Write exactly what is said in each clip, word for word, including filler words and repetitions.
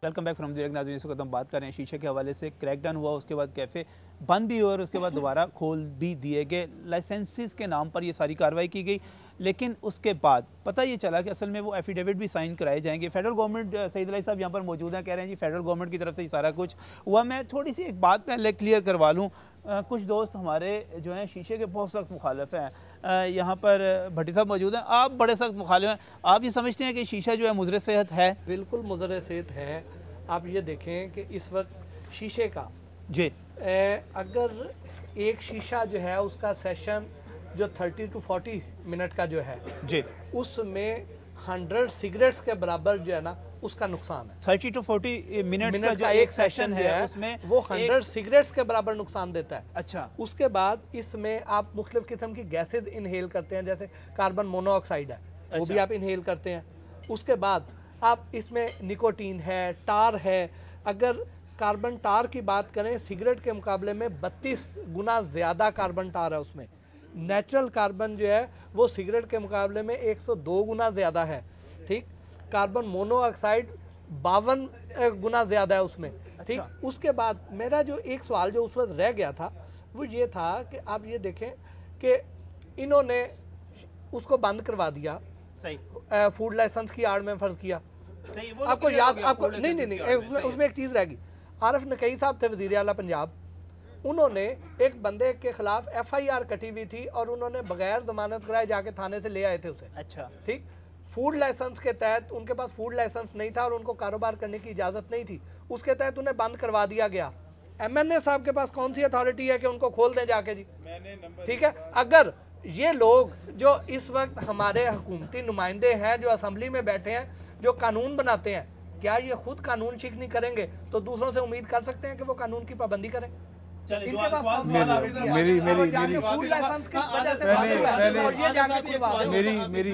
Welcome back from the नाज़रीन। इस वक्त हम बात कर रहे हैं शीशे के हवाले से। क्रैकडाउन हुआ, उसके बाद कैफ़े बंद भी हुआ और उसके बाद दोबारा खोल भी दिए गए। लाइसेंसेस के नाम पर ये सारी कार्रवाई की गई, लेकिन उसके बाद पता ये चला कि असल में वो एफिडेविट भी साइन कराए जाएंगे। फेडरल गवर्नमेंट, सईद अली साहब यहाँ पर मौजूद हैं, कह रहे हैं जी फेडरल गवर्नमेंट की तरफ से ये सारा कुछ हुआ। मैं थोड़ी सी एक बात पहले क्लियर करवा लूँ। कुछ दोस्त हमारे जो हैं शीशे के बहुत सख्त मुखालिफ हैं। यहाँ पर भट्टी साहब मौजूद हैं, आप बड़े सख्त मुखालिफ हैं। आप ये समझते हैं कि शीशा जो है मुज़र सेहत है? बिल्कुल मुज़र सेहत है। आप ये देखें कि इस वक्त शीशे का जी ए, अगर एक शीशा जो है उसका सेशन जो तीस टू चालीस मिनट का जो है जी, उसमें हंड्रेड सिगरेट्स के बराबर जो है ना उसका नुकसान है। Thirty to forty minute minute का, का जो एक सेशन है उसमें वो हंड्रेड सिगरेट्स के बराबर नुकसान देता है। अच्छा, उसके बाद इसमें आप मुख्तलिफ किस्म की गैसेज इनहेल करते हैं, जैसे कार्बन मोनोऑक्साइड है, वो अच्छा। भी आप इनहेल करते हैं। उसके बाद आप इसमें निकोटीन है, टार है। अगर कार्बन टार की बात करें, सिगरेट के मुकाबले में बत्तीस गुना ज्यादा कार्बन टार है उसमें। नेचुरल कार्बन जो है वो सिगरेट के मुकाबले में एक सौ दो गुना ज्यादा है। ठीक, कार्बन मोनोऑक्साइड बावन गुना ज्यादा है उसमें। ठीक, अच्छा। उसके बाद मेरा जो एक सवाल जो उस वक्त रह गया था वो ये था कि आप ये देखें कि इन्होंने उसको बंद करवा दिया, सही, फूड लाइसेंस की आड़ में फर्ज किया। सही, वो आपको याद, आपको नहीं नहीं नहीं उसमें, उसमें एक चीज रहेगी। आरिफ नकवी साहब थे वजीर आला पंजाब, उन्होंने एक बंदे के खिलाफ एफ आई आर कटी हुई थी और उन्होंने बगैर जमानत कराए जाके थाने से ले आए थे उसे। अच्छा, ठीक, फूड लाइसेंस के तहत उनके पास फूड लाइसेंस नहीं था और उनको कारोबार करने की इजाजत नहीं थी, उसके तहत उन्हें बंद करवा दिया गया। एम एन ए साहब के पास कौन सी अथॉरिटी है कि उनको खोल दें जाके जी? ठीक है, अगर ये लोग जो इस वक्त हमारे हुकूमती नुमाइंदे हैं जो असेंबली में बैठे हैं, जो कानून बनाते हैं, क्या ये खुद कानून शिक नहीं करेंगे तो दूसरों से उम्मीद कर सकते हैं कि वो कानून की पाबंदी करें? इनके पास मेरी मेरी मेरी फूड लाइसेंस की वजह से पहले पहले और ये जाके खुलवा दें। मेरी मेरी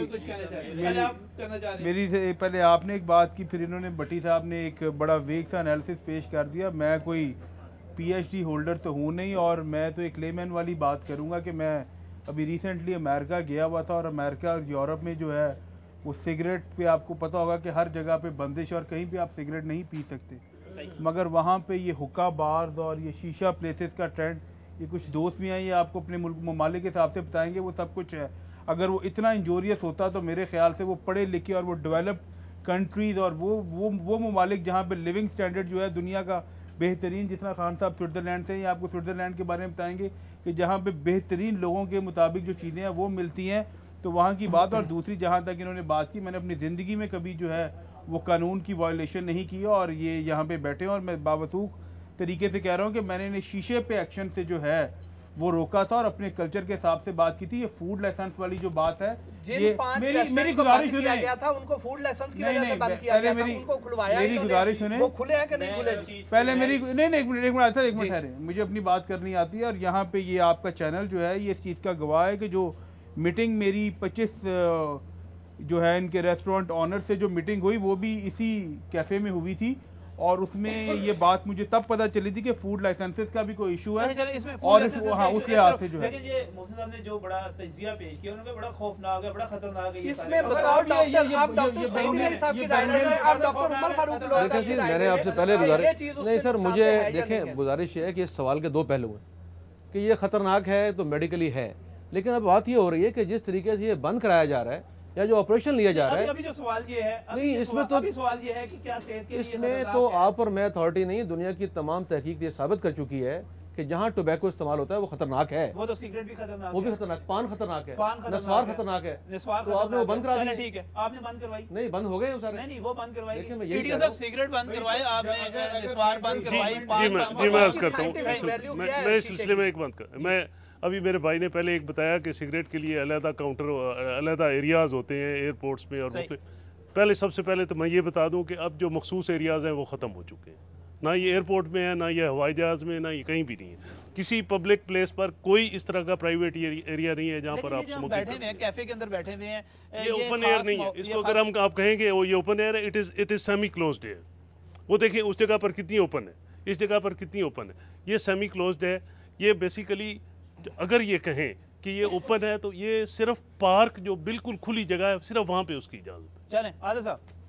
मेरी से पहले आपने एक बात की, फिर इन्होंने भट्टी साहब ने एक बड़ा वेग सा एनालिसिस पेश कर दिया। मैं कोई पीएचडी होल्डर तो हूँ नहीं और मैं तो एक लेमैन वाली बात करूँगा कि मैं अभी रिसेंटली अमेरिका गया हुआ था और अमेरिका और यूरोप में जो है वो सिगरेट पे आपको पता होगा कि हर जगह पे बंदिश और कहीं भी आप सिगरेट नहीं पी सकते, मगर वहाँ पे ये हुक्का बार्स और ये शीशा प्लेसेस का ट्रेंड, ये कुछ दोस्त भी हैं, ये आपको अपने मुल्क ममालिक के हिसाब से बताएंगे, वो सब कुछ है। अगर वो इतना इंजोरियस होता तो मेरे ख्याल से वो पढ़े लिखे और वो डेवलप्ड कंट्रीज़ और वो वो वो ममालिक जहाँ पे लिविंग स्टैंडर्ड जो है दुनिया का बेहतरीन, जितना खान साहब स्विट्ज़रलैंड से, ये आपको स्विट्ज़रलैंड के बारे में बताएंगे कि जहाँ पे बेहतरीन लोगों के मुताबिक जो चीज़ें हैं वो मिलती हैं, तो वहाँ की बात। और दूसरी जहाँ तक इन्होंने बात की, मैंने अपनी ज़िंदगी में कभी जो है वो कानून की वायलेशन नहीं की और ये यहाँ पे बैठे हैं और मैं बावसूख तरीके से कह रहा हूँ कि मैंने इन्हें शीशे पे एक्शन से जो है वो रोका था और अपने कल्चर के हिसाब से बात की थी। ये फूड लाइसेंस वाली जो बात है, ये मेरी मेरी गुजारिश सुने गया था, उनको फूड लाइसेंस की नहीं वजह से बंद किया पहले गया मेरी था, उनको खुलवाया मेरी गुजारिश सुने, वो खुले हैं कि नहीं खुले? पहले मेरी नहीं नहीं एक मिनट एक मिनट एक मिनट ठहरे, मुझे अपनी बात करनी आती है। और यहाँ पे ये आपका चैनल जो है ये इस चीज़ का गवाह है कि जो मीटिंग मेरी पच्चीस जो है इनके रेस्टोरेंट ऑनर से जो मीटिंग हुई वो भी इसी कैफे में हुई थी और उसमें ये बात मुझे तब पता चली थी कि फूड लाइसेंसेस का भी कोई इशू है और इस, हाँ उसके हाथ से जो है ये मोहसिन साहब ने जो बड़ा तजिया पेश किया उन्होंने बड़ा खौफनाक है, बड़ा खतरनाक है। इसमें बताओ डॉक्टर, आप डॉक्टर सईद अली साहब की राय है, आप डॉक्टर उमर फारूक लोग देखिए जी, मैंने आपसे पहले गुजारिश नहीं सर, मुझे देखें गुजारिश ये है कि इस सवाल के दो पहलू हैं कि ये खतरनाक है तो मेडिकली है, लेकिन अब बात ये हो रही है कि जिस तरीके से ये बंद कराया जा रहा है या जो ऑपरेशन लिया जा रहा है, अभी जो सवाल ये है, नहीं इसमें तो सवाल ये है कि क्या सेहत के लिए इसमें तो आप और मैं अथॉरिटी नहीं, दुनिया की तमाम तहकीक ये साबित कर चुकी है कि जहाँ टोबैको इस्तेमाल होता है वो खतरनाक है। वो तो सिगरेट भी खतरनाक, वो भी खतरनाक, पान खतरनाक है, नस्वार खतरनाक है, तो आपने वो बंद करा दिया। ठीक है, आपने बंद करवाई? नहीं बंद हो गए सारे, नहीं वो बंद करवाई। देखिए मैं यही कह रहा हूं, सिगरेट बंद करवाए आपने, नस्वार बंद करवाई, जी मैं जी मैं अर्ज करता हूँ, मैं इस सिलसिले में एक बात कर, मैं अभी मेरे भाई ने पहले एक बताया कि सिगरेट के लिए अलहदा काउंटर, अलहदा एरियाज़ होते हैं एयरपोर्ट्स में और मुख्तलिफ। पहले सबसे पहले तो मैं ये बता दूं कि अब जो मखसूस एरियाज़ हैं वो ख़त्म हो चुके हैं, ना ये एयरपोर्ट में है, ना ये हवाई जहाज़ में, ना ये कहीं भी नहीं है। किसी पब्लिक प्लेस पर कोई इस तरह का प्राइवेट एरिया नहीं है जहाँ पर आप स्मोकिंग बैठे हुए हैं, कैफे के अंदर बैठे हुए हैं, ये ओपन एयर नहीं है। इसको अगर हम आप कहेंगे वो ये ओपन एयर है, it is it is semi closed air. वो देखिए उस जगह पर कितनी ओपन है, इस जगह पर कितनी ओपन है, ये सेमी क्लोज्ड है। ये बेसिकली अगर ये कहें कि ये ओपन है तो ये सिर्फ पार्क जो बिल्कुल खुली जगह है सिर्फ वहाँ पे उसकी इजाज़त है। चलें आदिल साहब,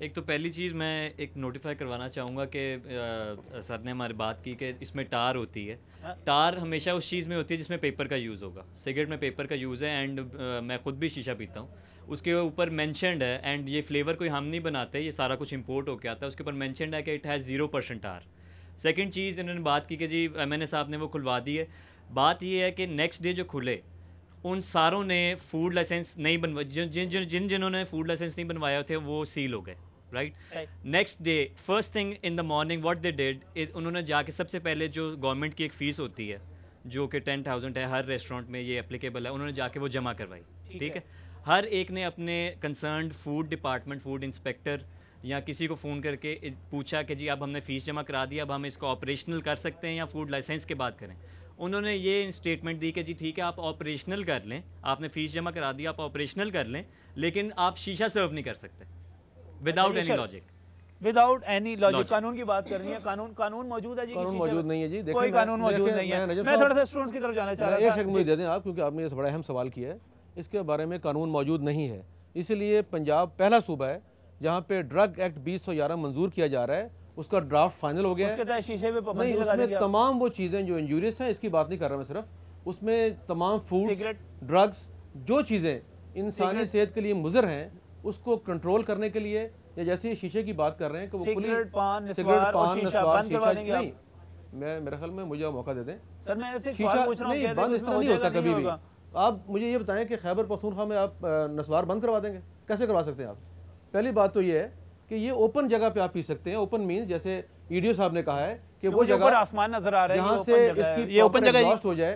ایک تو پہلی چیز میں ایک نوٹیفائی کروانا چاہوں گا کہ سر نے ہماری بات کی کہ اس میں ٹار ہوتی ہے. ٹار ہمیشہ اس چیز میں ہوتی ہے جس میں پیپر کا یوز ہوگا. سگریٹ میں پیپر کا یوز ہے اینڈ میں خود بھی شیشہ پیتا ہوں. اس کے اوپر مینشنڈ ہے اینڈ یہ فلیور کوئی ہم نہیں بناتے, یہ سارا کچھ امپورٹ ہو کے آتا ہے. اس کے اوپر مینشنڈ ہے کہ it has zero percent tar. Second چیز انہوں نے بات کی کہ جی ایم این اے صاحب نے وہ کھلوا دی ہے. بات یہ ہے کہ نیکسٹ ڈے جو کھلے ان ساروں نے فوڈ لائسنس نہیں بنوا جن جن جن جنہوں نے فوڈ لائسنس نہیں بنوایا تھے وہ سیل ہو گئے. Right, next day first thing in the morning what they did is انہوں نے جا کے سب سے پہلے جو گورنمنٹ کی ایک فیس ہوتی ہے جو کہ ٹین تھاؤزینڈ ہے ہر ریسٹورینٹ میں یہ اپلیکیبل ہے, انہوں نے جا کے وہ جمع کروائی. ٹھیک ہے, ہر ایک نے اپنے concerned food department food inspector یا کسی کو فون کر کے پوچھا کہ جی اب ہم نے فیس جمع کرا دی, اب ہم اس کو آپریشنل کر سکتے ہیں یا فوڈ لائسنس کے بات کریں. انہوں نے یہ اسٹیٹمنٹ دی کہ جی ٹھیک ہے آپ آپریشنل کر لیں, آپ نے فیس جمع کرا دی, آپ آپریشنل کر لیں, لیکن آپ شیشہ سرو نہیں کر سکتے without any logic. Without any logic. قانون کی بات کرنی ہے, قانون قانون موجود ہے جی؟ قانون موجود نہیں ہے جی, کوئی قانون موجود نہیں ہے. میں تھوڑا سا اسٹوڈنٹس کی طرف جانا چاہ رہا تھا. ایک سیکنڈ مجھے دے دیں آپ, کیونکہ آپ نے یہ بڑا اہم سوال کیا ہے. اس کے بارے میں قانون موجود نہیں ہے, اسی لیے پنجاب پہلا صوبہ ہے جہاں پہ ڈرگ ایکٹ بیس سو گیارہ منظور کیا جا رہا ہے. اس کا ڈرافٹ فائنل ہو گیا ہے. شیشے پہ نہیں, اس میں تمام وہ چیزیں جو انجوریس ہیں, اس کی بات نہیں کر رہا میں صرف, اس میں تمام فوڈ ڈرگس جو چیزیں انسانی صحت کے لیے مضر ہیں اس کو کنٹرول کرنے کے لیے, یا جیسے یہ شیشے کی بات کر رہے ہیں کہ وہ سگریٹ پان سگریٹ پان نسوار شیشہ نہیں, میں میرے خیال میں مجھے موقع دے دیں. شیشہ نہیں بند اس طرح نہیں ہوتا کبھی بھی. آپ مجھے یہ بتائیں کہ خیبر پختونخوا میں آپ نسوار بند کروا دیں گے؟ کیسے کروا سکتے ہیں آپ؟ پہلی بات تو یہ ہے کہ یہ اوپن جگہ پہ آپ پی سکتے ہیں. اوپن مینز جیسے ایڈیو صاحب نے کہا ہے کہ وہ جگہ آسمان نظر آ رہا ہے جہاں سے اس کی اوپن جگہ ہو جائے,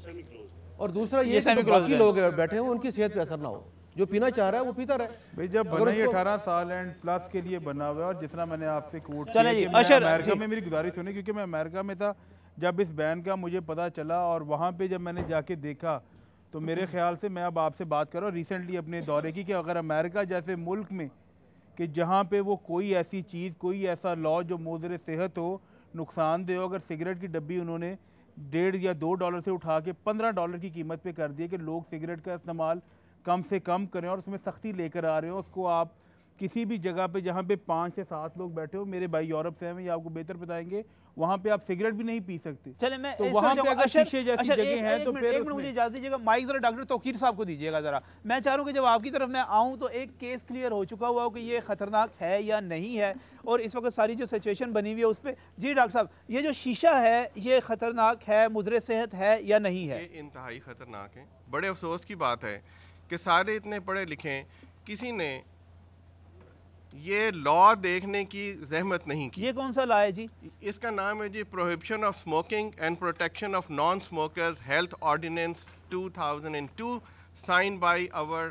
اور دوسرا یہ کہ باقی لوگ بیٹھے ہوں ان کی صحت پہ اثر نہ ہو, جو پینا چاہ رہا ہے وہ پیتا رہے. بھائی جب بنا یہ اٹھارہ سال اینڈ پلس کے لیے بنا ہوا ہے, اور جتنا میں نے آپ سے کوٹ کیا کہ امریکہ میں, میری گزارش سنیں کیونکہ میں امریکہ میں تھا جب اس بین کا مجھے پتا چلا, اور وہاں پہ جب میں نے جا کے دیکھا تو میرے خیال سے, میں اب آپ سے بات کر رہا ہوں ریسنٹلی اپنے دورے کی, کہ اگر امریکہ جیسے ملک میں کہ جہاں پہ وہ کوئی ایسی چیز, کوئی ایسا لا جو مضر صحت ہو, نقصان دہ ہو, اگر سگریٹ کی ڈبی انہوں نے ڈیڑھ یا دو ڈالر سے اٹھا کے پندرہ ڈالر کی قیمت پہ کر دیے کہ لوگ سگریٹ کا استعمال کم سے کم کریں, اور اس میں سختی لے کر آ رہے ہو, اس کو آپ کسی بھی جگہ پہ جہاں پہ پانچ سے سات لوگ بیٹھے ہو, میرے بھائی یورپ سے ہیں, یہ آپ کو بہتر بتائیں گے, وہاں پہ آپ سگریٹ بھی نہیں پی سکتے. چلیں میں تو وہاں پہ اگر شیشے جیسی جگہ ہیں تو پھر مجھے اجازت دیجیے گا, مائک ذرا ڈاکٹر توقیر صاحب کو دیجیے گا ذرا. میں چاہ رہا ہوں کہ جب آپ کی طرف میں آؤں تو ایک کیس کلیئر ہو چکا ہوا ہو کہ یہ خطرناک ہے یا نہیں ہے, اور اس وقت ساری جو سچویشن بنی ہوئی ہے اس پہ. جی ڈاکٹر صاحب, یہ جو شیشہ ہے یہ خطرناک ہے, مضر صحت ہے یا نہیں ہے؟ یہ انتہائی خطرناک ہے. بڑے افسوس کی بات ہے کہ سارے اتنے پڑھے لکھے, کسی نے یہ لا دیکھنے کی زحمت نہیں کی. یہ کون سا لا ہے جی؟ اس کا نام ہے جی prohibition of smoking and protection of non smokers health ordinance two thousand two, sign by our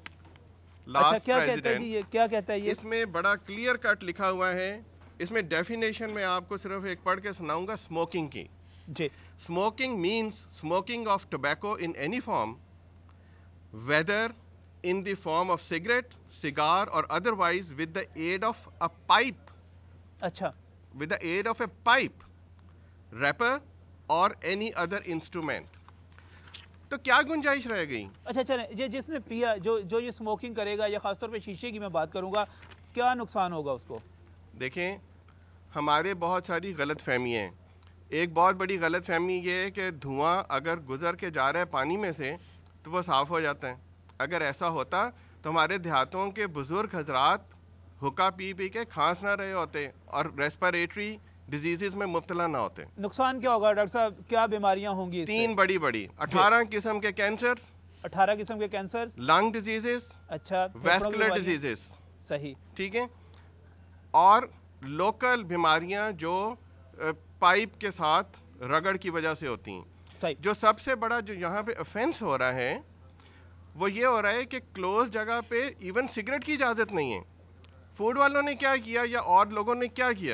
last president. کیا کہتا ہے یہ؟ اس میں بڑا کلیئر کٹ لکھا ہوا ہے. اس میں ڈیفینیشن میں آپ کو صرف ایک پڑھ کے سناؤں گا اسموکنگ کی. جی. Smoking means smoking of tobacco in any form, whether in the form of cigarette, cigar or otherwise with the aid of a pipe. Acha. With the aid of a pipe, wrapper or any other instrument. تو کیا گنجائش رہ گئی؟ اچھا چلیں, یہ جس نے پیا, جو جو یہ اسموکنگ کرے گا, یا خاص طور پہ شیشے کی میں بات کروں گا, کیا نقصان ہوگا اس کو؟ دیکھیں, ہمارے بہت ساری غلط فہمیاں ہیں. ایک بہت بڑی غلط فہمی یہ ہے کہ دھواں اگر گزر کے جا رہا ہے پانی میں سے تو وہ صاف ہو جاتا ہے. اگر ایسا ہوتا تو ہمارے دیہاتوں کے بزرگ حضرات حکا پی پی کے کھانس نہ رہے ہوتے اور ریسپیریٹری ڈیزیزز میں مبتلا نہ ہوتے. نقصان کیا ہوگا ڈاکٹر صاحب, کیا بیماریاں ہوں گی؟ تین بڑی بڑی اٹھارہ قسم کے کینسر. اٹھارہ قسم کے کینسر. Lung diseases. اچھا. Vascular diseases. صحیح. ٹھیک ہے. اور لوکل بیماریاں جو پائپ کے ساتھ رگڑ کی وجہ سے ہوتی ہیں. جو سب سے بڑا جو یہاں پہ افینس ہو رہا ہے وہ یہ ہو رہا ہے کہ کلوز جگہ پہ ایون سگریٹ کی اجازت نہیں ہے. فوڈ والوں نے کیا کیا یا اور لوگوں نے کیا کیا,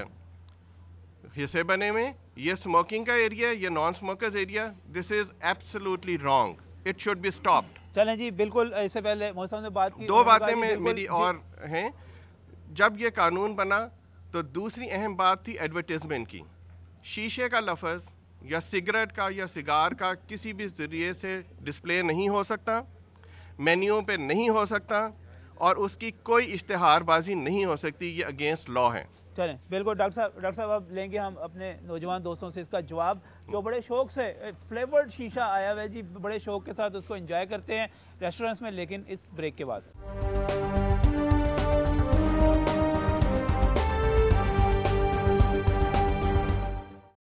حصے بنے میں یہ اسموکنگ کا ایریا, یہ non smokers area. This is absolutely wrong, it should be stopped. چلیں جی, بالکل. اس سے پہلے محسن نے بات کی, دو باتیں میں میری اور ہیں. جب یہ قانون بنا تو دوسری اہم بات تھی ایڈورٹیزمنٹ کی. شیشے کا لفظ یا سگریٹ کا یا سگار کا کسی بھی ذریعے سے ڈسپلے نہیں ہو سکتا, مینیو پہ نہیں ہو سکتا, اور اس کی کوئی اشتہار بازی نہیں ہو سکتی، یہ اگینسٹ لا ہے۔ چلیں بالکل ڈاکٹر صاحب ڈاکٹر صاحب اب لیں گے ہم اپنے نوجوان دوستوں سے اس کا جواب، جو بڑے شوق سے فلیورڈ شیشہ آیا ہوا ہے جی، بڑے شوق کے ساتھ اس کو انجوائے کرتے ہیں ریسٹورنٹس میں، لیکن اس بریک کے بعد